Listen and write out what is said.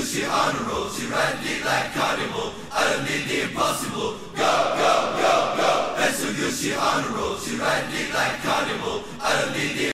She on a roll, she riding like carnival. I don't need the impossible. Go, go, go, go. That's so good, she on a roll, she riding like carnival. I don't need the